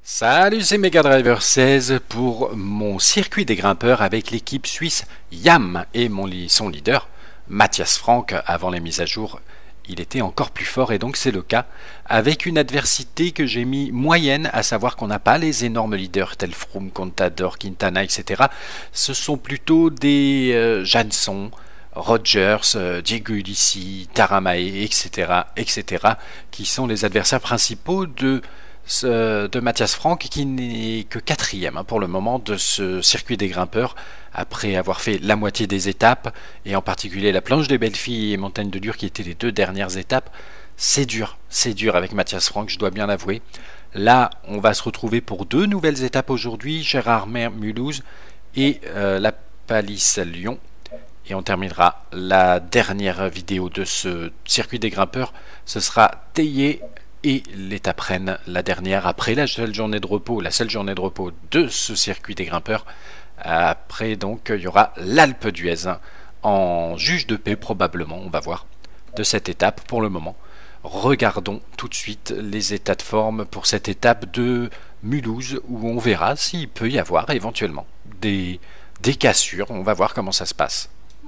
Salut, c'est Megadriver 16 pour mon circuit des grimpeurs avec l'équipe suisse YAM et son leader Matthias Frank. Avant les mises à jour, il était encore plus fort et donc c'est le cas avec une adversité que j'ai mis moyenne, à savoir qu'on n'a pas les énormes leaders tels Froome, Contador, Quintana, etc. Ce sont plutôt des Jansson, Rogers, Diego Ulissi, Taramae, etc., qui sont les adversaires principaux de Matthias Frank, qui n'est que quatrième pour le moment de ce circuit des grimpeurs, après avoir fait la moitié des étapes, et en particulier la planche des belles filles et montagne de Lure qui étaient les deux dernières étapes. C'est dur avec Matthias Frank, je dois bien l'avouer. Là, on va se retrouver pour deux nouvelles étapes aujourd'hui, Gérardmer-Mulhouse et la Palisse-Lyon. Et on terminera la dernière vidéo de ce circuit des grimpeurs. Ce sera Théier et l'étape reine, la dernière, après la seule journée de repos de ce circuit des grimpeurs. Après, donc, il y aura l'Alpe d'Huez en juge de paix, probablement, on va voir, de cette étape pour le moment. Regardons tout de suite les états de forme pour cette étape de Mulhouse, où on verra s'il peut y avoir éventuellement des cassures. On va voir comment ça se passe.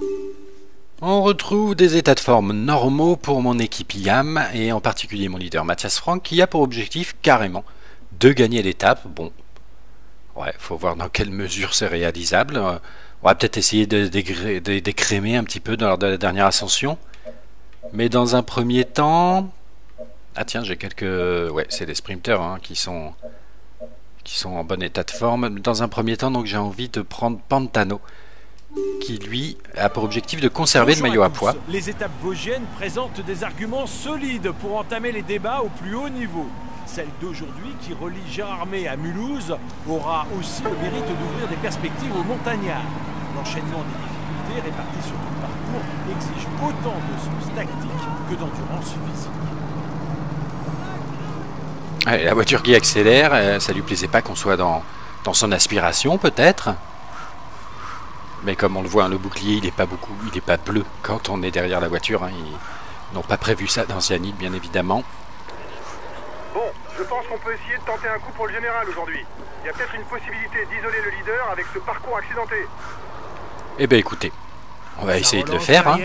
On retrouve des états de forme normaux pour mon équipe YAM et en particulier mon leader Matthias Frank, qui a pour objectif carrément de gagner l'étape. Bon, ouais, faut voir dans quelle mesure c'est réalisable. On va peut-être essayer d'écrémer un petit peu lors de la dernière ascension. Mais dans un premier temps... Ah tiens, j'ai quelques... Ouais, c'est des sprinters qui sont en bon état de forme. Dans un premier temps, donc j'ai envie de prendre Pantano, qui lui a pour objectif de conserver le maillot à pois. Les étapes vosgiennes présentent des arguments solides pour entamer les débats au plus haut niveau. Celle d'aujourd'hui, qui relie Gérardmer à Mulhouse, aura aussi le mérite d'ouvrir des perspectives aux montagnards. L'enchaînement des difficultés réparties sur tout le parcours exige autant de sens tactique que d'endurance physique. Allez, la voiture qui accélère, ça lui plaisait pas qu'on soit dans son aspiration peut-être. Mais comme on le voit, le bouclier, il n'est pas bleu quand on est derrière la voiture. Ils n'ont pas prévu ça dans Cyanide, bien évidemment. Bon, je pense qu'on peut essayer de tenter un coup pour le général aujourd'hui. Il y a peut-être une possibilité d'isoler le leader avec ce parcours accidenté. Eh bien écoutez, on va essayer de le faire.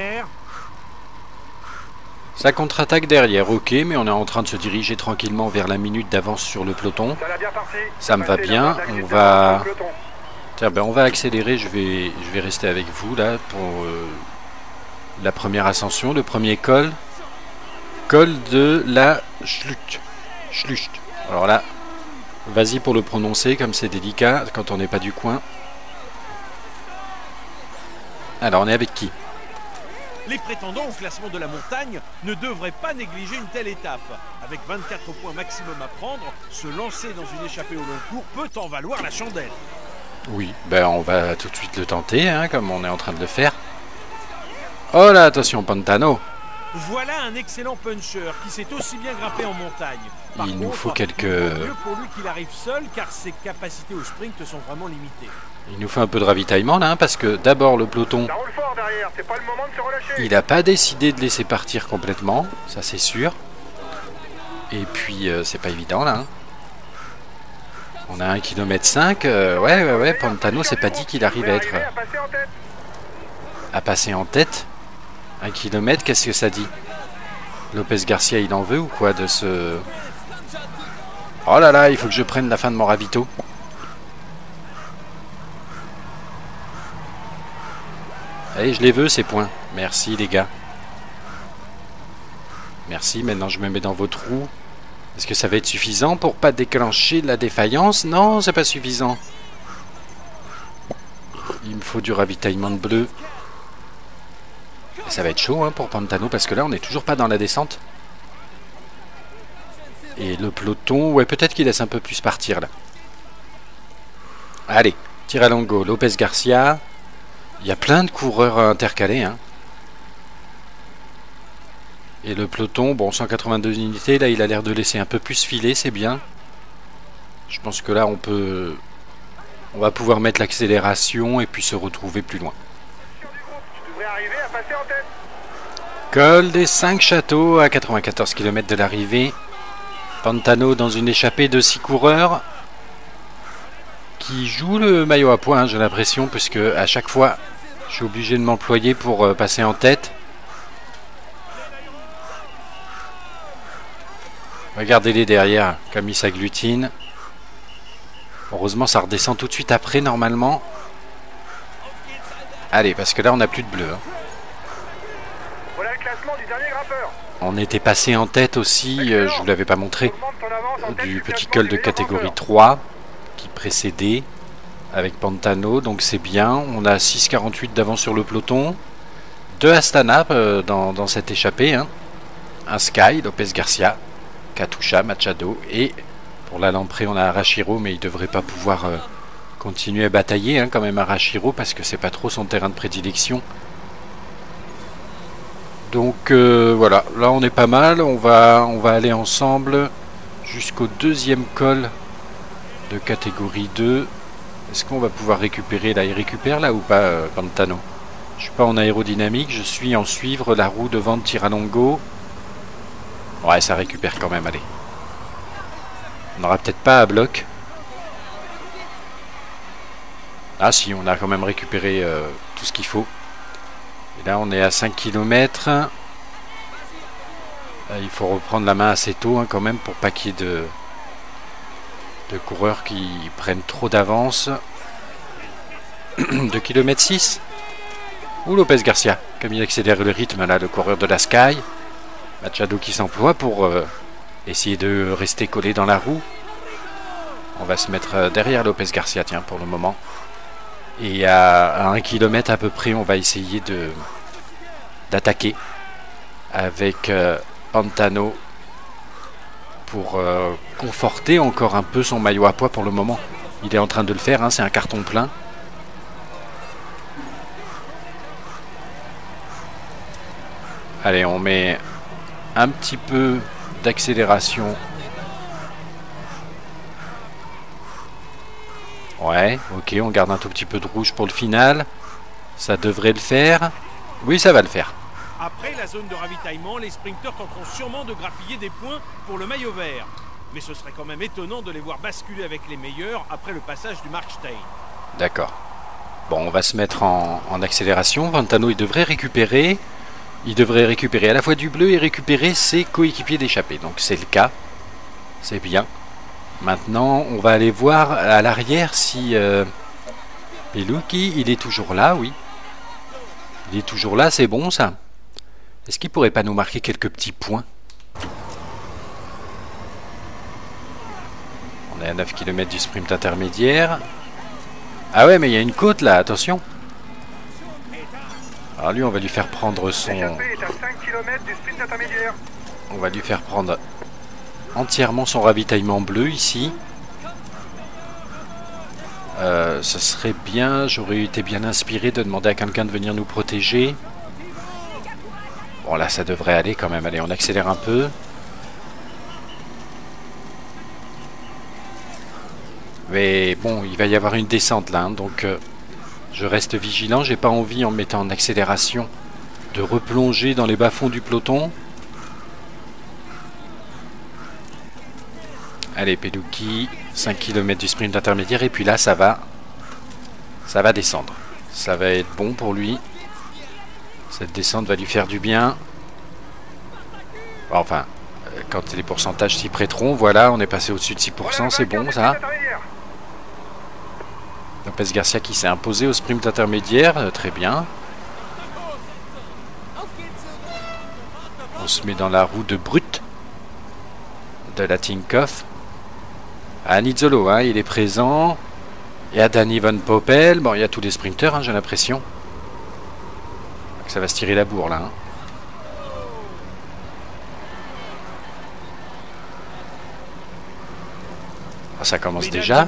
Ça contre-attaque derrière, ok, mais on est en train de se diriger tranquillement vers la minute d'avance sur le peloton. Ça me va bien, on va... Tiens, ben on va accélérer, je vais rester avec vous là pour la première ascension, le premier col de la Schlucht. Alors là, vas-y pour le prononcer comme c'est délicat quand on n'est pas du coin. Alors on est avec qui? Les prétendants au classement de la montagne ne devraient pas négliger une telle étape. Avec 24 points maximum à prendre, se lancer dans une échappée au long cours peut en valoir la chandelle. Oui, ben on va tout de suite le tenter, comme on est en train de le faire. Oh là, attention, Pantano. Voilà un excellent puncher qui s'est aussi bien grimpé en montagne. Par Il contre, nous faut quelques... mieux pour lui qu'il arrive seul, car ses capacités au sprint sont vraiment limitées. Il nous faut un peu de ravitaillement là, parce que d'abord le peloton, Ça roule fort derrière, c'est pas le moment de se relâcher. il n'a pas décidé de laisser partir complètement, ça c'est sûr. Et puis c'est pas évident là. On a 1,5 km. Ouais, Pantano, c'est pas dit qu'il arrive à être... À passer en tête. 1 km, qu'est-ce que ça dit? Lopez Garcia, il en veut ou quoi de ce... Oh là là, il faut que je prenne la fin de mon ravito. Allez, je les veux ces points. Merci les gars. Merci, maintenant je me mets dans vos trous. Est-ce que ça va être suffisant pour pas déclencher la défaillance? Non, c'est pas suffisant. Il me faut du ravitaillement de bleu. Et ça va être chaud pour Pantano parce que là on n'est toujours pas dans la descente. Et le peloton, ouais, peut-être qu'il laisse un peu plus partir là. Allez, Tiralongo, Lopez Garcia. Il y a plein de coureurs intercalés. Et le peloton, bon, 182 unités, là il a l'air de laisser un peu plus filer, c'est bien. Je pense que là on va pouvoir mettre l'accélération et puis se retrouver plus loin. Col des 5 Châteaux à 94 km de l'arrivée. Pantano dans une échappée de 6 coureurs. qui joue le maillot à points, hein, j'ai l'impression, puisque à chaque fois, je suis obligé de m'employer pour passer en tête. Regardez-les derrière, comme ils s'agglutinent. Heureusement, ça redescend tout de suite après, normalement. Allez, parce que là, on n'a plus de bleu. Hein. Voilà le classement du dernier grimpeur. On était passé en tête aussi, je vous l'avais pas montré, du petit col de catégorie 3 qui précédait avec Pantano, donc c'est bien. On a 6,48 d'avance sur le peloton. 2 Astana dans cette échappée. Hein. Un Sky, Lopez Garcia, Katusha, Machado, et pour la Lamprey on a Arashiro, mais il devrait pas pouvoir continuer à batailler hein, quand même Arashiro, parce que c'est pas trop son terrain de prédilection. Donc voilà, là on est pas mal, on va aller ensemble jusqu'au deuxième col de catégorie 2. Est-ce qu'on va pouvoir récupérer là? Il récupère là ou pas Pantano? Je suis pas en aérodynamique, je suis en suivre la roue devant de Tiralongo. Ouais, ça récupère quand même, allez. On n'aura peut-être pas à bloc. Ah si, on a quand même récupéré tout ce qu'il faut. Et là, on est à 5 km. Il faut reprendre la main assez tôt hein, quand même pour pas qu'il y ait de coureurs qui prennent trop d'avance. 2 km 6. Ou Lopez Garcia, comme il accélère le rythme là, le coureur de la Sky. Machado qui s'emploie pour essayer de rester collé dans la roue. On va se mettre derrière Lopez Garcia, tiens, pour le moment. Et à 1 km à peu près, on va essayer d'attaquer avec Pantano pour conforter encore un peu son maillot à poids pour le moment. Il est en train de le faire, hein, c'est un carton plein. Allez, on met un petit peu d'accélération. Ouais, ok, on garde un tout petit peu de rouge pour le final. Ça devrait le faire. Oui, ça va le faire. Après la zone de ravitaillement, les sprinteurs tenteront sûrement de grappiller des points pour le maillot vert. Mais ce serait quand même étonnant de les voir basculer avec les meilleurs après le passage du Markstein. D'accord. Bon, on va se mettre en accélération. Pantano, il devrait récupérer. Il devrait récupérer à la fois du bleu et récupérer ses coéquipiers d'échappée. Donc c'est le cas. C'est bien. Maintenant, on va aller voir à l'arrière si Peluki, il est toujours là, oui. Il est toujours là, c'est bon ça. Est-ce qu'il pourrait pas nous marquer quelques petits points? On est à 9 km du sprint intermédiaire. Ah ouais, mais il y a une côte là, attention. Alors lui, on va lui faire prendre son... L'échappée est à 5 km du sprint intermédiaire. On va lui faire prendre entièrement son ravitaillement bleu ici. Ce serait bien, j'aurais été bien inspiré de demander à quelqu'un de venir nous protéger. Bon là, ça devrait aller quand même. Allez, on accélère un peu. Mais bon, il va y avoir une descente là, hein, donc... je reste vigilant, j'ai pas envie en me mettant en accélération de replonger dans les bas-fonds du peloton. Allez, Peluki, 5 km du sprint intermédiaire, et puis là ça va descendre. Ça va être bon pour lui. Cette descente va lui faire du bien. Enfin, quand les pourcentages s'y prêteront, voilà, on est passé au-dessus de 6%, c'est bon ça. Lopez Garcia qui s'est imposé au sprint intermédiaire, très bien. On se met dans la roue de brut de la Tinkoff. À Nizzolo, hein, il est présent. Il y a Danny Van Poppel. Bon, il y a tous les sprinteurs, hein, j'ai l'impression. Ça va se tirer la bourre là. Hein. Ah, ça commence déjà.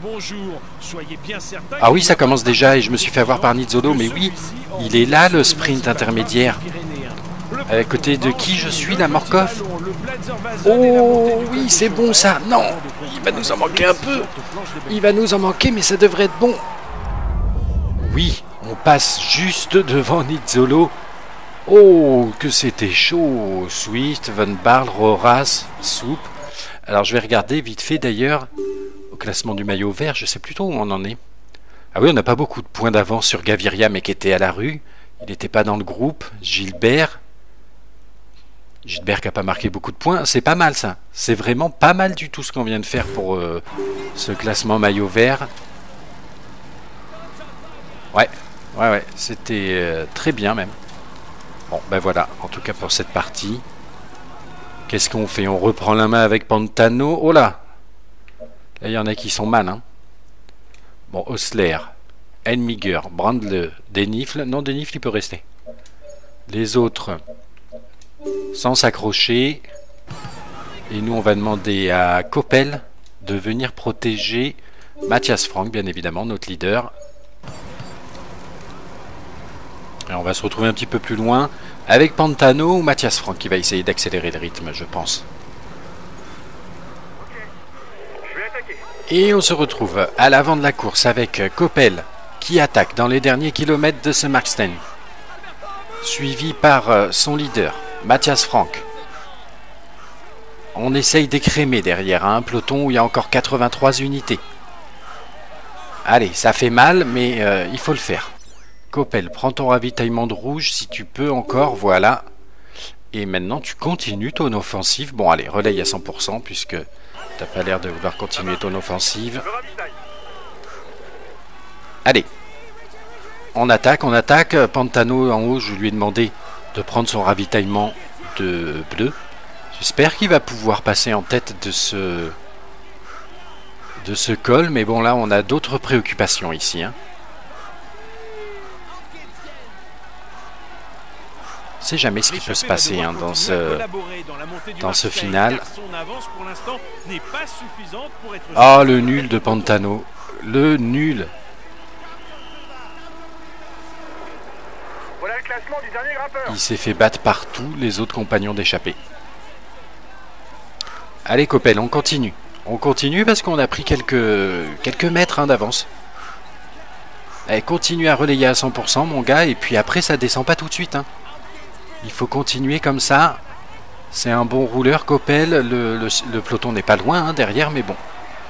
Ah oui, ça commence déjà et je me suis fait avoir par Nizzolo. Mais oui, il est là le sprint intermédiaire. À côté de qui je suis, la Morkov? Oh oui, c'est bon ça. Non, il va nous en manquer un peu. Il va nous en manquer, mais ça devrait être bon. Oui, on passe juste devant Nizzolo. Oh, que c'était chaud. Swift, Van Barle, Roras, Soupe. Alors je vais regarder vite fait d'ailleurs au classement du maillot vert. Je sais plus trop où on en est. Ah oui, on n'a pas beaucoup de points d'avance sur Gaviria, mais qui était à la rue. Il n'était pas dans le groupe. Gilbert qui n'a pas marqué beaucoup de points. C'est pas mal ça. C'est vraiment pas mal du tout ce qu'on vient de faire pour ce classement maillot vert. Ouais. C'était très bien même. Bon, ben voilà. En tout cas pour cette partie. Qu'est-ce qu'on fait? On reprend la main avec Pantano. Oh là! Là, il y en a qui sont mal, hein. Bon, Osler, Elmiger, Brandle, Denifle. Non, Denifle, il peut rester. Les autres, sans s'accrocher. Et nous, on va demander à Coppel de venir protéger Matthias Frank, bien évidemment, notre leader. Et on va se retrouver un petit peu plus loin avec Pantano ou Matthias Frank qui va essayer d'accélérer le rythme, je pense. Et on se retrouve à l'avant de la course avec Coppel qui attaque dans les derniers kilomètres de ce Markstein. Suivi par son leader, Matthias Frank. On essaye d'écrémer derrière un peloton où il y a encore 83 unités. Allez, ça fait mal, mais il faut le faire. Coppel, prends ton ravitaillement de rouge si tu peux encore, voilà. Et maintenant tu continues ton offensive. Bon allez, relaye à 100% puisque t'as pas l'air de vouloir continuer ton offensive. Allez, on attaque. Pantano en haut, je lui ai demandé de prendre son ravitaillement de bleu. J'espère qu'il va pouvoir passer en tête de ce col, mais bon là on a d'autres préoccupations ici, hein. On ne sait jamais ce qui peut se passer hein, dans ce final. Oh, le nul de Pantano. Le nul. Voilà le classement du dernier grimpeur. Il s'est fait battre par tous les autres compagnons d'échappée. Allez, Coppel, on continue. On continue parce qu'on a pris quelques mètres hein, d'avance. Allez, continue à relayer à 100%, mon gars. Et puis après, ça descend pas tout de suite. Hein. Il faut continuer comme ça. C'est un bon rouleur, Coppel. Le peloton n'est pas loin hein, derrière, mais bon.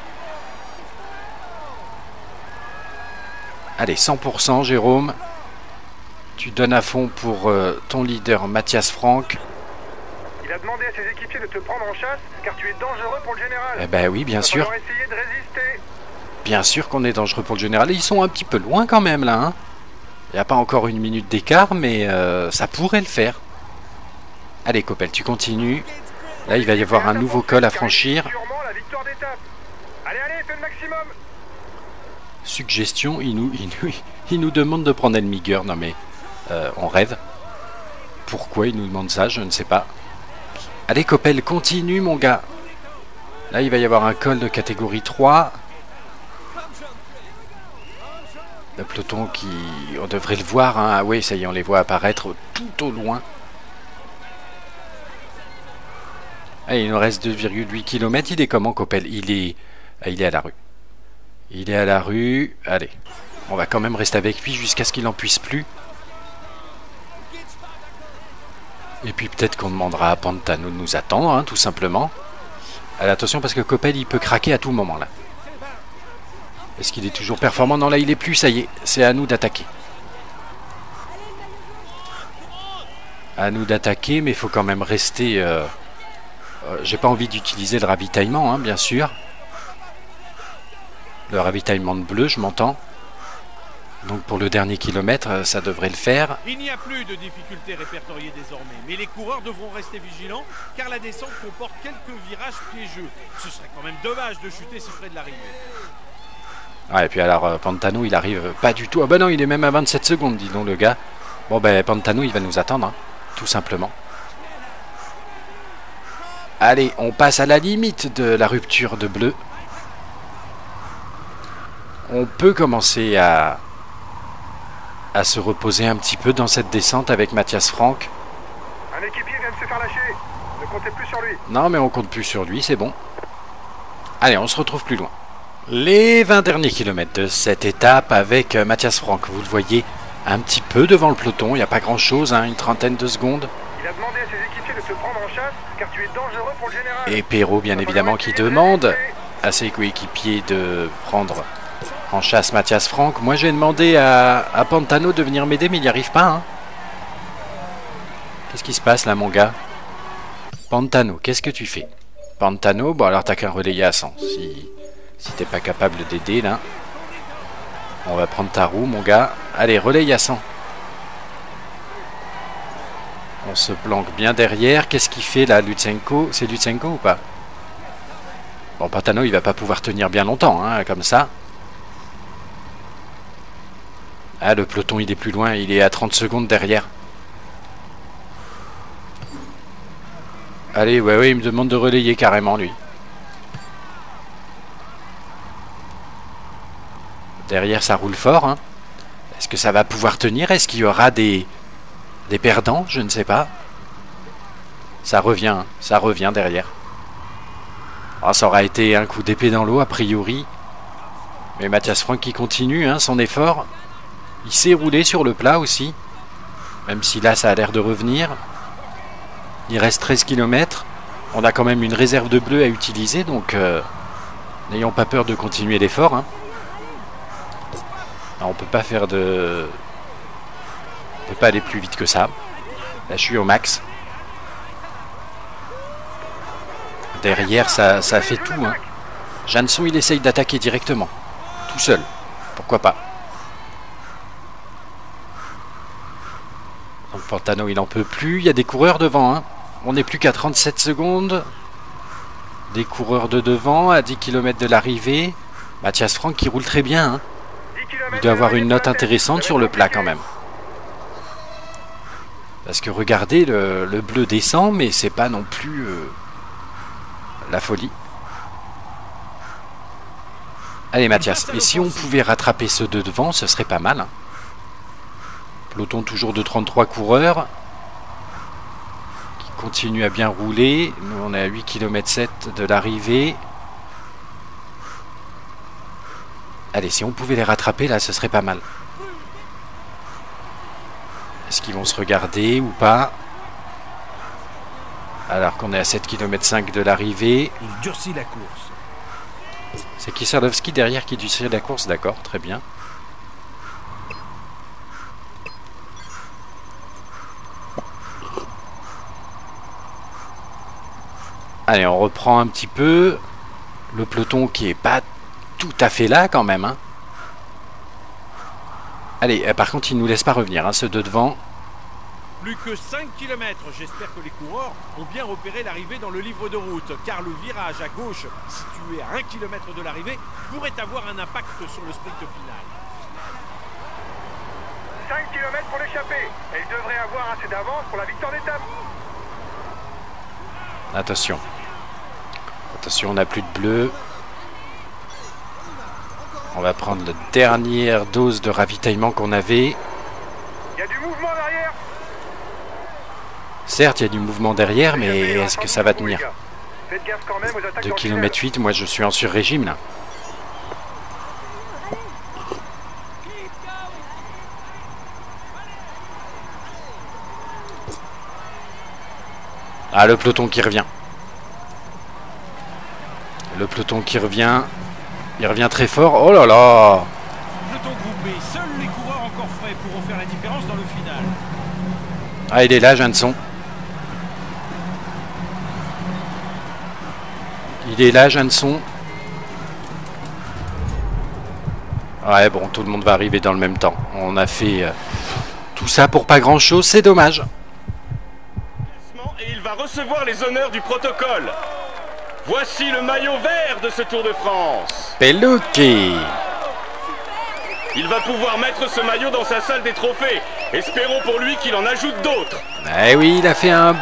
Allez, 100%, Jérôme. Tu donnes à fond pour ton leader, Matthias Frank. Il a demandé à ses équipiers de te prendre en chasse, car tu es dangereux pour le général. Eh ben oui, bien sûr. Essayer de résister. Bien sûr qu'on est dangereux pour le général. Ils sont un petit peu loin quand même, là. Hein. Il n'y a pas encore une minute d'écart, mais ça pourrait le faire. Allez, Coppel, tu continues. Là, il va y avoir un nouveau col à franchir. Allez, fais le maximum. Suggestion, il nous demande de prendre Elmiger. Non, mais on rêve. Pourquoi il nous demande ça, je ne sais pas. Allez, Coppel, continue, mon gars. Là, il va y avoir un col de catégorie 3. Le peloton qui... On devrait le voir, hein. Ah oui, ça y est, on les voit apparaître tout au loin. Allez, il nous reste 2,8 km. Il est comment, Coppel? Il est à la rue. Il est à la rue. Allez, on va quand même rester avec lui jusqu'à ce qu'il n'en puisse plus. Et puis peut-être qu'on demandera à Pantano de nous attendre, hein, tout simplement. Allez, attention, parce que Coppel, il peut craquer à tout moment, là. Est-ce qu'il est toujours performant? Non, là, il est plus, ça y est. C'est à nous d'attaquer. À nous d'attaquer, mais il faut quand même rester... j'ai pas envie d'utiliser le ravitaillement, hein, bien sûr. Le ravitaillement de bleu, je m'entends. Donc pour le dernier kilomètre, ça devrait le faire. Il n'y a plus de difficultés répertoriées désormais, mais les coureurs devront rester vigilants car la descente comporte quelques virages piégeux. Ce serait quand même dommage de chuter si près de l'arrivée. Ouais, et puis alors Pantano, il arrive pas du tout. Ah bah non, il est même à 27 secondes, dis donc le gars. Bon ben Pantano, il va nous attendre, hein, tout simplement. Allez, on passe à la limite de la rupture de bleu. On peut commencer à se reposer un petit peu dans cette descente avec Matthias Frank. Un équipier vient de se faire lâcher. Ne comptez plus sur lui. Non, mais on compte plus sur lui, c'est bon. Allez, on se retrouve plus loin. Les 20 derniers kilomètres de cette étape avec Matthias Frank. Vous le voyez un petit peu devant le peloton. Il n'y a pas grand-chose, hein, une trentaine de secondes. Il a demandé à ses équipiers de te prendre en chasse, car tu es dangereux pour le général. Et Perrault, bien évidemment, qui demande à ses coéquipiers de prendre en chasse Matthias Frank. Moi j'ai demandé à Pantano de venir m'aider, mais il n'y arrive pas. Hein. Qu'est-ce qui se passe là, mon gars? Pantano, qu'est-ce que tu fais? Pantano, bon alors t'as qu'un relayer à 100. Si t'es pas capable d'aider là, on va prendre ta roue, mon gars. Allez, relaye à 100. On se planque bien derrière. Qu'est-ce qu'il fait là, Lutsenko? C'est Lutsenko ou pas? Bon, Pantano, il va pas pouvoir tenir bien longtemps, hein, comme ça. Ah, le peloton, il est plus loin. Il est à 30 secondes derrière. Allez, ouais, il me demande de relayer carrément, lui. Derrière, ça roule fort. Hein. Est-ce que ça va pouvoir tenir? Est-ce qu'il y aura des perdants? Je ne sais pas. Ça revient derrière. Oh, ça aura été un coup d'épée dans l'eau, a priori. Mais Matthias Frank qui continue hein, son effort. Il s'est roulé sur le plat aussi. Même si là, ça a l'air de revenir. Il reste 13 km. On a quand même une réserve de bleu à utiliser. Donc, n'ayons pas peur de continuer l'effort. Hein. On peut pas faire de... On peut pas aller plus vite que ça. Là, je suis au max. Derrière, ça fait tout. Hein. Janson, il essaye d'attaquer directement. Tout seul. Pourquoi pas. Donc, Pantano, il n'en peut plus. Il y a des coureurs devant. Hein. On n'est plus qu'à 37 secondes. Des coureurs de devant, à 10 km de l'arrivée. Matthias Frank qui roule très bien. Hein. Il doit avoir une note intéressante sur le plat quand même. Parce que regardez, le bleu descend, mais c'est pas non plus la folie. Allez Mathias, et si on pouvait rattraper ceux de devant, ce serait pas mal. Hein. Peloton toujours de 33 coureurs. Qui continue à bien rouler. Nous on est à 8 km 7 de l'arrivée. Allez, si on pouvait les rattraper là, ce serait pas mal. Est-ce qu'ils vont se regarder ou pas? Alors qu'on est à 7 km 5 de l'arrivée. Il durcit la course. C'est Kisarlovski derrière qui durcit la course, d'accord, très bien. Allez, on reprend un petit peu. Le peloton qui est pas tout à fait là quand même. Hein. Allez, par contre, ils ne nous laissent pas revenir, hein, ceux de devant. Plus que 5 km. J'espère que les coureurs ont bien repéré l'arrivée dans le livre de route, car le virage à gauche, situé à 1 km de l'arrivée, pourrait avoir un impact sur le sprint final. 5 km pour l'échapper. Et il devrait avoir assez d'avance pour la victoire d'étape. Attention. Attention, on n'a plus de bleu. On va prendre la dernière dose de ravitaillement qu'on avait. Il y a du mouvement derrière. Certes, il y a du mouvement derrière, mais est-ce que ça va tenir? Faites gaffe quand même aux attaques 2 km 8, moi je suis en sur-régime là. Ah, le peloton qui revient. Le peloton qui revient. Il revient très fort. Oh là là! Peloton groupé, seuls les coureurs encore frais pourront faire la différence dans le final. Ah, il est là, Janson. Il est là, Janson. Ouais, bon, tout le monde va arriver dans le même temps. On a fait tout ça pour pas grand-chose, c'est dommage. Et il va recevoir les honneurs du protocole. Voici le maillot vert de ce Tour de France. Pelucchi. Il va pouvoir mettre ce maillot dans sa salle des trophées. Espérons pour lui qu'il en ajoute d'autres. Eh oui, il a fait un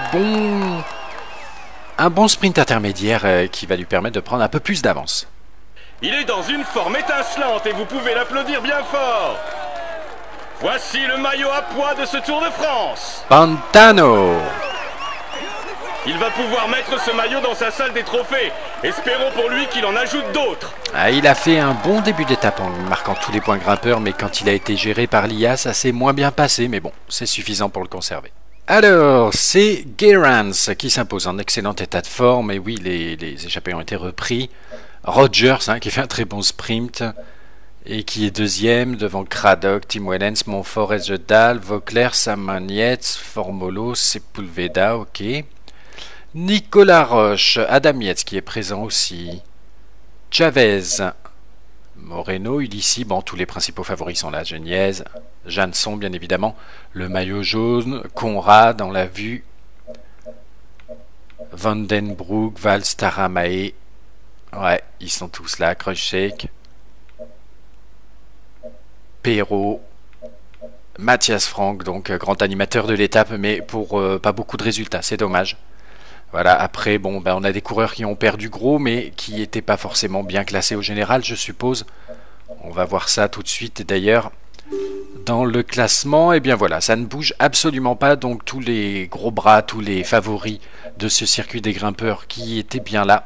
bon sprint intermédiaire qui va lui permettre de prendre un peu plus d'avance. Il est dans une forme étincelante et vous pouvez l'applaudir bien fort. Voici le maillot à pois de ce Tour de France. Pantano. Il va pouvoir mettre ce maillot dans sa salle des trophées. Espérons pour lui qu'il en ajoute d'autres. Ah, il a fait un bon début d'étape en marquant tous les points grimpeurs, mais quand il a été géré par l'IA, ça s'est moins bien passé, mais bon, c'est suffisant pour le conserver. Alors, c'est Gerrans qui s'impose en excellent état de forme, et oui, les échappés ont été repris. Rogers, hein, qui fait un très bon sprint et qui est deuxième devant Craddock, Tim Wellens, Montfort, Esjedal, Vauclair, Samanietz, Formolo, Sepulveda, ok. Nicolas Roche, Adam Yates qui est présent aussi. Chavez, Moreno, Ulissi, bon, tous les principaux favoris sont là. Geniez, Jansson, bien évidemment. Le maillot jaune, Conrad, on l'a vu. Vandenbroek, Val, Staramae. Ouais, ils sont tous là. Krujcek, Perrault, Matthias Frank, donc grand animateur de l'étape, mais pour pas beaucoup de résultats, c'est dommage. Voilà, après, bon, ben, on a des coureurs qui ont perdu gros, mais qui n'étaient pas forcément bien classés au général, je suppose. On va voir ça tout de suite, d'ailleurs. Dans le classement, et bien voilà, ça ne bouge absolument pas, donc tous les gros bras, tous les favoris de ce circuit des grimpeurs qui étaient bien là.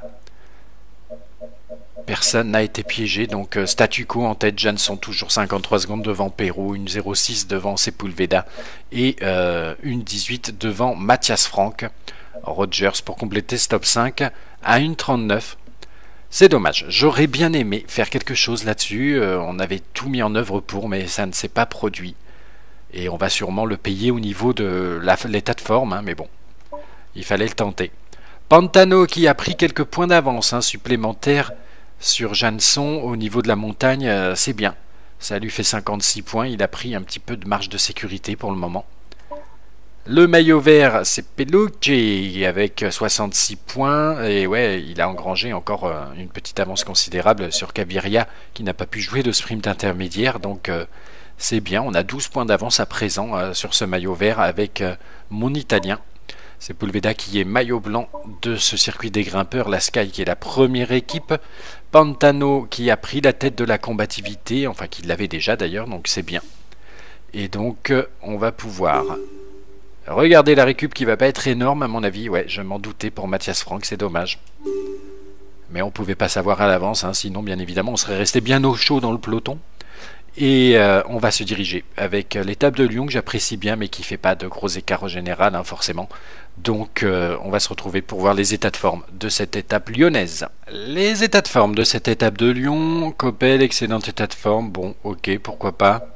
Personne n'a été piégé, donc statu quo en tête, Jansson toujours 53 secondes devant Perrault, une 0,6 devant Sepulveda et une 18 devant Matthias Frank. Rogers pour compléter ce top 5 à une 39. C'est dommage, j'aurais bien aimé faire quelque chose là-dessus, on avait tout mis en œuvre pour, mais ça ne s'est pas produit. Et on va sûrement le payer au niveau de l'état de forme, hein, mais bon, il fallait le tenter. Pantano qui a pris quelques points d'avance supplémentaires sur Jansson au niveau de la montagne, c'est bien. Ça lui fait 56 points, il a pris un petit peu de marge de sécurité pour le moment. Le maillot vert, c'est Pellucci avec 66 points. Et ouais, il a engrangé encore une petite avance considérable sur Gaviria qui n'a pas pu jouer de sprint intermédiaire. Donc c'est bien, on a 12 points d'avance à présent sur ce maillot vert avec mon Italien. C'est Sepulveda qui est maillot blanc de ce circuit des grimpeurs. La Sky qui est la première équipe. Pantano qui a pris la tête de la combativité, enfin qui l'avait déjà d'ailleurs, donc c'est bien. Et donc on va pouvoir... Regardez la récup qui va pas être énorme à mon avis. Ouais, je m'en doutais pour Matthias Frank, c'est dommage. Mais on pouvait pas savoir à l'avance, hein, sinon bien évidemment on serait resté bien au chaud dans le peloton. Et on va se diriger avec l'étape de Lyon que j'apprécie bien mais qui fait pas de gros écarts au général, hein, forcément. Donc on va se retrouver pour voir les états de forme de cette étape lyonnaise. Les états de forme de cette étape de Lyon, Coppel, excellent état de forme, bon ok, pourquoi pas.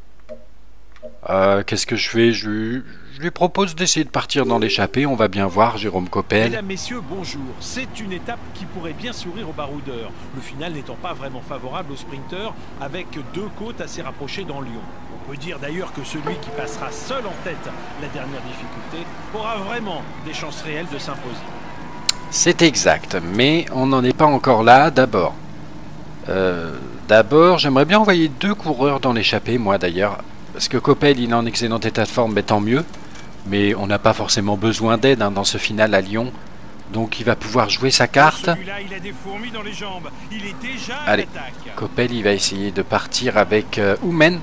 Qu'est-ce que je fais? Je lui propose d'essayer de partir dans l'échappée, on va bien voir Jérôme Coppel. Mesdames, messieurs, bonjour. C'est une étape qui pourrait bien sourire aux baroudeurs, le final n'étant pas vraiment favorable aux sprinteurs, avec deux côtes assez rapprochées dans Lyon. On peut dire d'ailleurs que celui qui passera seul en tête la dernière difficulté aura vraiment des chances réelles de s'imposer. C'est exact, mais on n'en est pas encore là. D'abord, j'aimerais bien envoyer deux coureurs dans l'échappée, moi d'ailleurs. Parce que Coppel, il est en excellent état de forme, mais tant mieux. Mais on n'a pas forcément besoin d'aide dans ce final à Lyon. Donc il va pouvoir jouer sa carte. Il a des fourmis dans les jambes. Il est déjà à allez, l'attaque. Coppel, il va essayer de partir avec Oumen.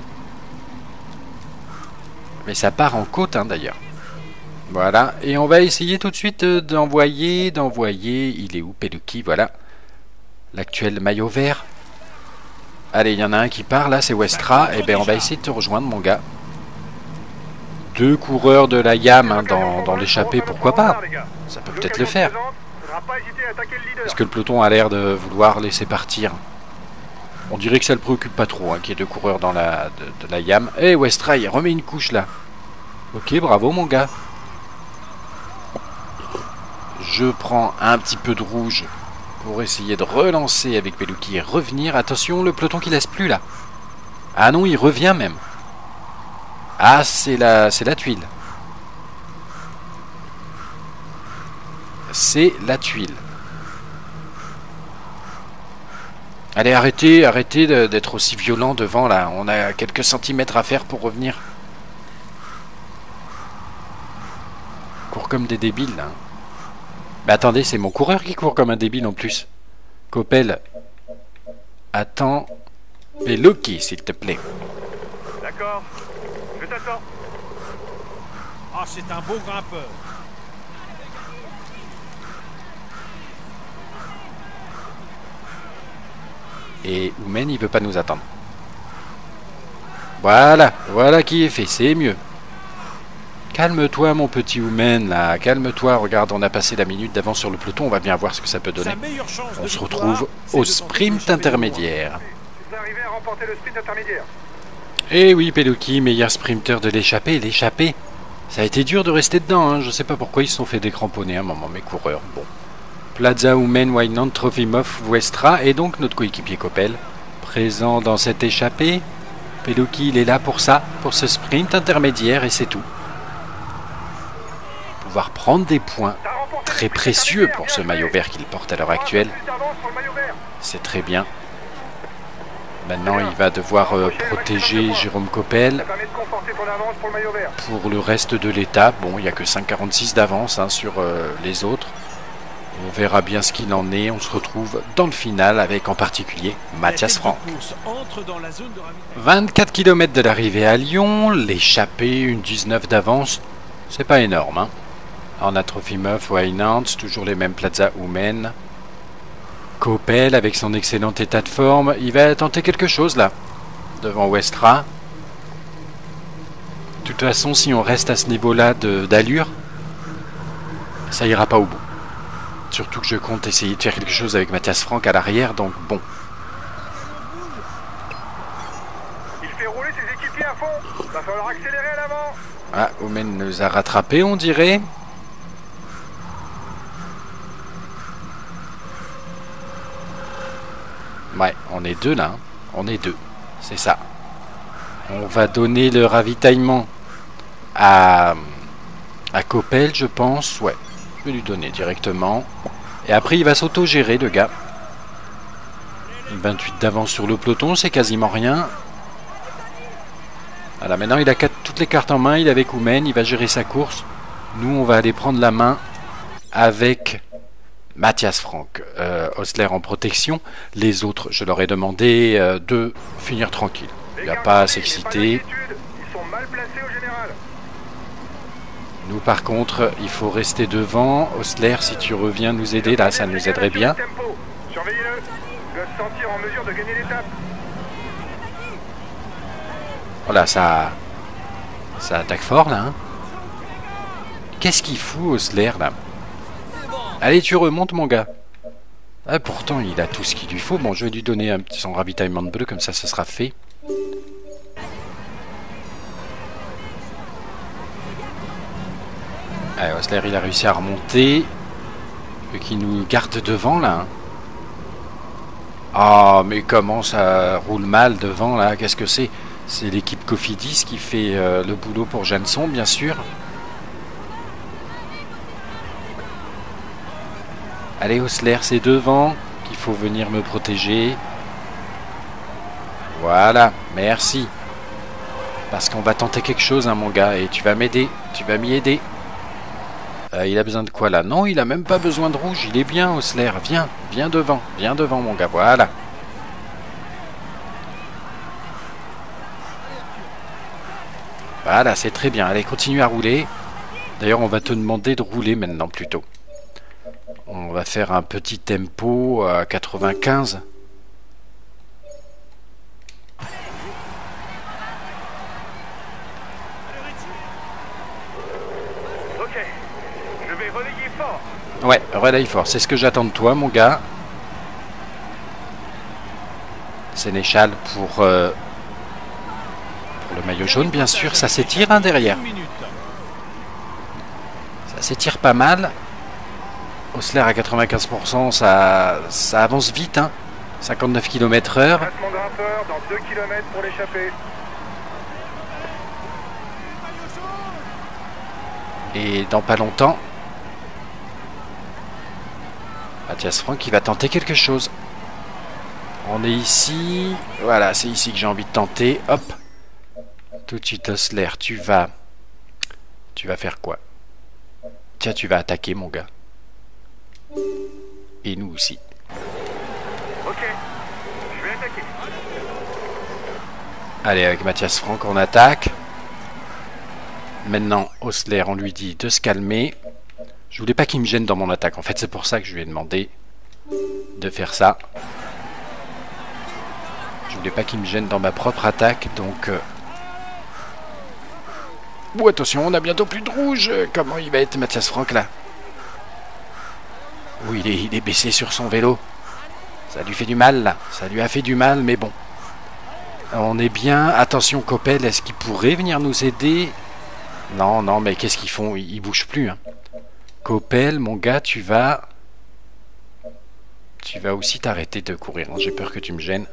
Mais ça part en côte, hein, d'ailleurs. Voilà, et on va essayer tout de suite d'envoyer. Il est où, Pellucci? Voilà. L'actuel maillot vert. Allez, il y en a un qui part, là, c'est Westra. Et bien, on va essayer de te rejoindre, mon gars. Deux coureurs de la YAM hein, dans l'échappée, pourquoi pas? Ça peut peut-être le faire. Est-ce que le peloton a l'air de vouloir laisser partir? On dirait que ça le préoccupe pas trop, hein, qu'il y ait deux coureurs dans de la YAM. Eh, Westra, il remet une couche, là. Ok, bravo, mon gars. Je prends un petit peu de rouge pour essayer de relancer avec Pellucci et revenir. Attention, le peloton qui laisse plus là. Ah non, il revient même. Ah, c'est la tuile. C'est la tuile. Allez, arrêtez d'être aussi violent devant là. On a quelques centimètres à faire pour revenir. Court comme des débiles là. Mais attendez, c'est mon coureur qui court comme un débile en plus. Coppel, attends. Pellucci, s'il te plaît. D'accord, je t'attends. Ah, c'est un beau grimpeur. Et Oumen, il veut pas nous attendre. Voilà qui est fait, c'est mieux. Calme-toi, mon petit Oumen, là. Calme-toi. Regarde, on a passé la minute d'avance sur le peloton. On va bien voir ce que ça peut donner. On se retrouve au sprint intermédiaire. Vous arrivez à remporter le sprint intermédiaire. Eh oui, Peluki, meilleur sprinter de l'échappée. L'échappée, ça a été dur de rester dedans. Hein. Je sais pas pourquoi ils se sont fait décramponner à un moment, mes coureurs. Bon. Plaza, Oumen, Wynand, Trofimov, Westra et donc notre coéquipier Coppel. Présent dans cette échappée. Peluki, il est là pour ça, pour ce sprint intermédiaire et c'est tout. Pouvoir prendre des points très précieux pour ce maillot vert qu'il porte à l'heure actuelle. C'est très bien. Maintenant, il va devoir protéger Jérôme Coppel pour le reste de l'étape. Bon, il n'y a que 5,46 d'avance hein, sur les autres. On verra bien ce qu'il en est. On se retrouve dans le final avec en particulier Matthias Franck. 24 km de l'arrivée à Lyon. L'échappée, une 19 d'avance. C'est pas énorme. Hein. On a Trofimov, Wynand, toujours les mêmes Plaza Oumen. Coppel avec son excellent état de forme. Il va tenter quelque chose là. Devant Westra. De toute façon, si on reste à ce niveau-là d'allure, ça ira pas au bout. Surtout que je compte essayer de faire quelque chose avec Matthias Franck à l'arrière, donc bon. Il fait rouler ses équipiers à fond. Va falloir accélérer à l'avant. Ah, Oumen nous a rattrapés, on dirait. Ouais, on est deux là. Hein. On est deux. C'est ça. On va donner le ravitaillement à Coppel, je pense. Ouais. Je vais lui donner directement. Et après, il va s'auto-gérer, le gars. 28 d'avance sur le peloton, c'est quasiment rien. Voilà, maintenant, il a toutes les cartes en main. Il est avec Oumen, il va gérer sa course. Nous, on va aller prendre la main avec Matthias Franck. Osler en protection. Les autres, je leur ai demandé de finir tranquille. Il n'y a pas à s'exciter. Ils sont mal placés au général. Nous, par contre, il faut rester devant. Osler, si tu reviens nous aider, là, ça nous aiderait bien. Surveillez-le. Il doit se sentir en mesure de gagner l'étape. Voilà, ça attaque fort, là. Hein. Qu'est-ce qu'il fout, Osler, là? Allez, tu remontes, mon gars. Ah, pourtant, il a tout ce qu'il lui faut. Bon, je vais lui donner son ravitaillement de bleu, comme ça sera fait. Allez, Osler, il a réussi à remonter. Qui nous garde devant, là. Ah, mais comment ça roule mal devant, là? Qu'est-ce que c'est? C'est l'équipe Cofidis qui fait le boulot pour Janson, bien sûr. Allez, Osler, c'est devant qu'il faut venir me protéger. Voilà, merci. Parce qu'on va tenter quelque chose, hein, mon gars, et tu vas m'aider. Tu vas m'y aider. Il a besoin de quoi, là? Non, il a même pas besoin de rouge. Il est bien, Osler. Viens, viens devant, mon gars. Voilà. Voilà, c'est très bien. Allez, continue à rouler. D'ailleurs, on va te demander de rouler maintenant, plutôt. On va faire un petit tempo à 95. Ok, je vais relayer fort. Ouais, relaye fort. C'est ce que j'attends de toi, mon gars. Sénéchal pour le maillot jaune, bien sûr. Ça s'étire hein, derrière. Ça s'étire pas mal. Osler à 95%, ça avance vite, hein. 59 km/h. Placement grimpeur dans 2 km pour l'échapper. Et dans pas longtemps, Matthias Franck qui va tenter quelque chose. On est ici. Voilà, c'est ici que j'ai envie de tenter. Hop. Tout de suite, Osler, tu vas faire quoi? Tiens, tu vas attaquer, mon gars. Et nous aussi. Ok, je vais attaquer. Allez, avec Matthias Franck, on attaque. Maintenant, Osler, on lui dit de se calmer. Je voulais pas qu'il me gêne dans mon attaque. En fait, c'est pour ça que je lui ai demandé de faire ça. Je voulais pas qu'il me gêne dans ma propre attaque, donc Oh, attention, on a bientôt plus de rouge. Comment il va être, Mathias Franck, là? Oui, il est baissé sur son vélo. Ça lui fait du mal, là. Ça lui a fait du mal, mais bon. On est bien. Attention, Coppel, est-ce qu'il pourrait venir nous aider? Non, non, mais qu'est-ce qu'ils font? Ils bougent plus, hein. Coppel, mon gars, tu vas aussi t'arrêter de courir. J'ai peur que tu me gênes.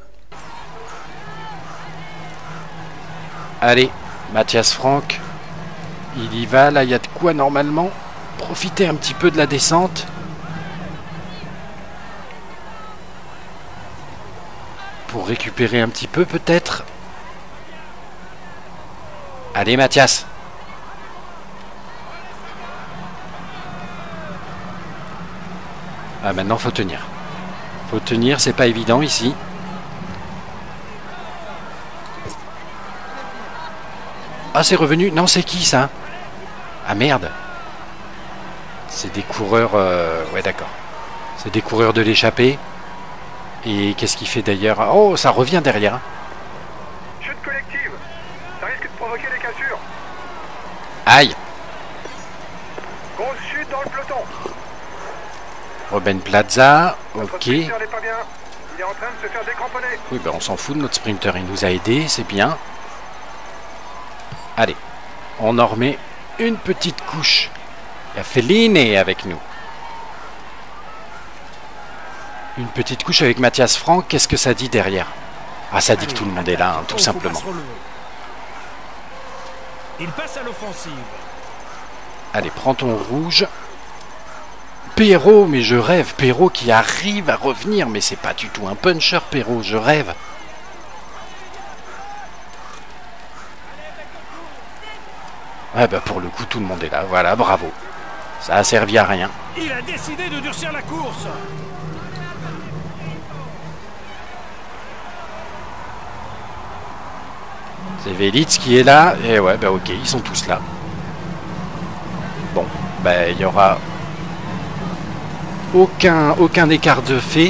Allez, Mathias Franck. Il y va, là, il y a de quoi, normalement, profiter un petit peu de la descente. Pour récupérer un petit peu, peut-être. Allez, Mathias. Ah, maintenant, faut tenir. Faut tenir, c'est pas évident, ici. Ah, c'est revenu. Non, c'est qui, ça? Ah, merde. C'est des coureurs... Ouais, d'accord. C'est des coureurs de l'échappée. Et qu'est-ce qu'il fait d'ailleurs? Oh, ça revient derrière. Chute collective. Ça risque de provoquer des cassures. Aïe. Grosse chute dans le peloton. Robin Plaza. Notre Ok. sprinter n'est pas bien. Il est en train de se faire décramponner. Oui, ben on s'en fout de notre sprinter. Il nous a aidés, c'est bien. Allez. On en remet une petite couche. Il y a Féline avec nous. Une petite couche avec Mathias Franck. Qu'est-ce que ça dit derrière? Ah, ça dit que tout le monde est là, hein, tout simplement. Il passe à l'offensive. Allez, prends ton rouge. Perrault, mais je rêve. Perrault qui arrive à revenir. Mais c'est pas du tout un puncher, Perrault. Je rêve. Ouais, bah pour le coup, tout le monde est là. Voilà, bravo. Ça a servi à rien. Il a décidé de durcir la course. C'est Velitz qui est là. Et ouais, bah ok, ils sont tous là. Bon, bah il y aura aucun écart de fait.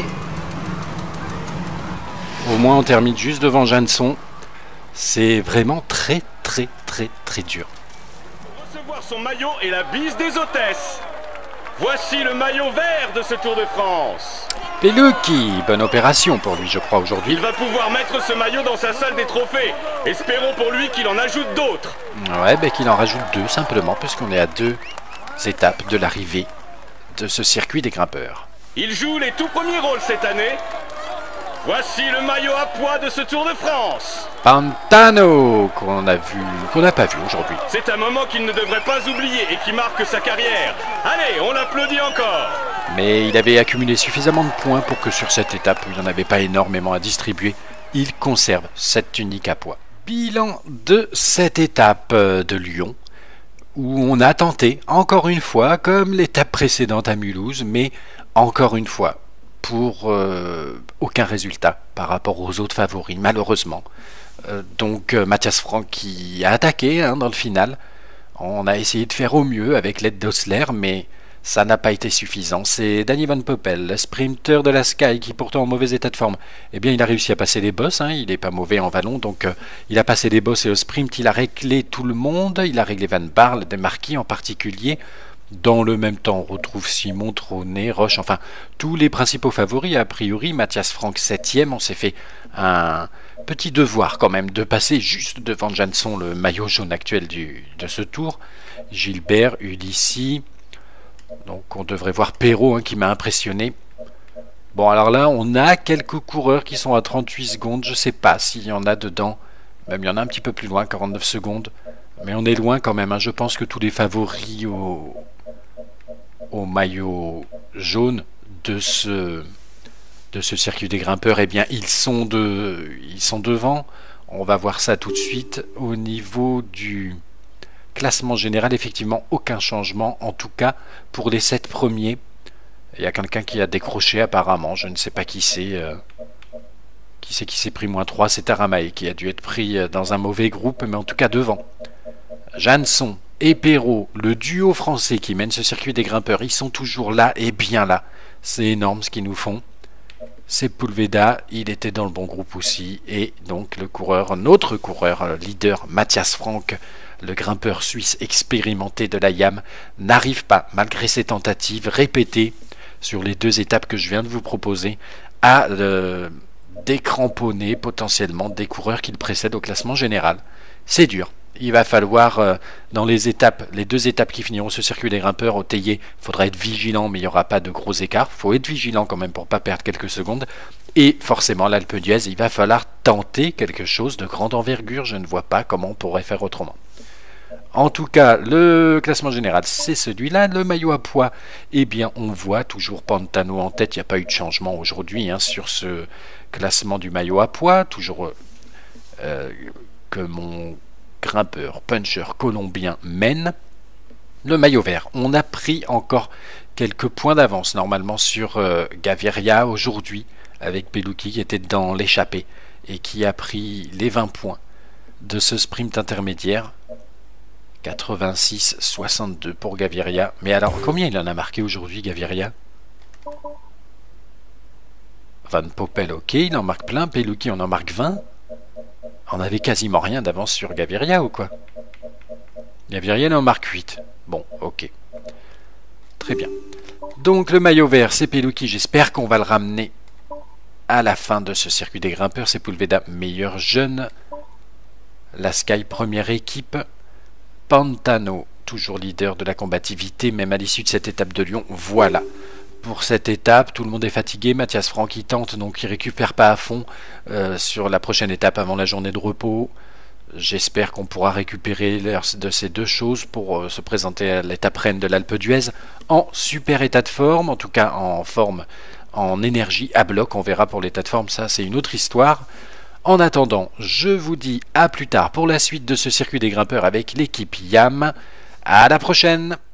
Au moins on termine juste devant Janson. C'est vraiment très dur. Recevoir son maillot et la bise des hôtesses. Voici le maillot vert de ce Tour de France. Pelucchi, bonne opération pour lui je crois Il aujourd'hui. va pouvoir mettre ce maillot dans sa salle des trophées. Espérons pour lui qu'il en ajoute d'autres. Ouais, bah qu'il en rajoute 2 simplement, puisqu'on est à 2 étapes de l'arrivée de ce circuit des grimpeurs. Il joue les tout premiers rôles cette année. Voici le maillot à pois de ce Tour de France. Pantano, qu'on n'a pas vu aujourd'hui. C'est un moment qu'il ne devrait pas oublier et qui marque sa carrière. Allez, on l'applaudit encore. Mais il avait accumulé suffisamment de points pour que sur cette étape, où il n'y en avait pas énormément à distribuer, il conserve cette tunique à pois. Bilan de cette étape de Lyon, où on a tenté, encore une fois, comme l'étape précédente à Mulhouse, mais encore une fois, pour aucun résultat par rapport aux autres favoris, malheureusement. Donc Mathias Franck qui a attaqué dans le final. On a essayé de faire au mieux avec l'aide d'Osler, mais ça n'a pas été suffisant. C'est Danny Van Poppel, le sprinter de la Sky, qui pourtant en mauvais état de forme. Eh bien, il a réussi à passer les bosses, il n'est pas mauvais en vallon, donc il a passé les bosses et au sprint, il a réglé tout le monde. Il a réglé Van Baarle, Demarquis en particulier. Dans le même temps, on retrouve Simon, Trôné, Roche, enfin, tous les principaux favoris. A priori, Mathias Franck 7e, on s'est fait un petit devoir quand même de passer juste devant Janson, le maillot jaune actuel de ce tour. Gilbert, Ulissi, donc on devrait voir Perrault qui m'a impressionné. Bon, alors là, on a quelques coureurs qui sont à 38 secondes, je sais pas s'il y en a dedans, même il y en a un petit peu plus loin, 49 secondes. Mais on est loin quand même, je pense que tous les favoris au maillot jaune de ce circuit des grimpeurs, eh bien ils sont devant. On va voir ça tout de suite. Au niveau du classement général, effectivement aucun changement, en tout cas pour les 7 premiers. Il y a quelqu'un qui a décroché apparemment, je ne sais pas qui c'est. Qui s'est pris -3, c'est Aramae qui a dû être pris dans un mauvais groupe, mais en tout cas devant. Janson et Perrault, le duo français qui mène ce circuit des grimpeurs, ils sont toujours là et bien là. C'est énorme ce qu'ils nous font. Sepulveda, il était dans le bon groupe aussi. Et donc notre coureur leader, Mathias Franck, le grimpeur suisse expérimenté de la YAM, n'arrive pas, malgré ses tentatives répétées sur les 2 étapes que je viens de vous proposer, à décramponner potentiellement des coureurs qui le précèdent au classement général. C'est dur. Il va falloir, dans les 2 étapes qui finiront ce circuit des grimpeurs au Théier, il faudra être vigilant, mais il n'y aura pas de gros écarts. Il faut être vigilant quand même pour ne pas perdre quelques secondes. Et forcément, l'Alpe d'Huez, il va falloir tenter quelque chose de grande envergure. Je ne vois pas comment on pourrait faire autrement. En tout cas, le classement général, c'est celui-là. Le maillot à pois, eh bien, on voit toujours Pantano en tête. Il n'y a pas eu de changement aujourd'hui sur ce classement du maillot à pois. Toujours que mon grimpeur, puncher colombien mène. Le maillot vert, on a pris encore quelques points d'avance normalement sur Gaviria aujourd'hui, avec Pelucchi qui était dans l'échappée et qui a pris les 20 points de ce sprint intermédiaire. 86-62 pour Gaviria. Mais alors, combien il en a marqué aujourd'hui, Gaviria? Van Poppel, ok, il en marque plein. Pelucchi, on en marque 20. On avait quasiment rien d'avance sur Gaviria ou quoi? Gaviria, il en marque 8. Bon, ok. Très bien. Donc, le maillot vert, c'est Pelucchi. J'espère qu'on va le ramener à la fin de ce circuit des grimpeurs. C'est Sepulveda, meilleur jeune. La Sky, première équipe. Pantano, toujours leader de la combativité, même à l'issue de cette étape de Lyon. Voilà. Pour cette étape, tout le monde est fatigué. Matthias Franck, il tente, donc il récupère pas à fond sur la prochaine étape avant la journée de repos. J'espère qu'on pourra récupérer de ces 2 choses pour se présenter à l'étape reine de l'Alpe d'Huez en super état de forme, en tout cas en forme, en énergie à bloc. On verra pour l'état de forme, ça c'est une autre histoire. En attendant, je vous dis à plus tard pour la suite de ce circuit des grimpeurs avec l'équipe YAM. À la prochaine!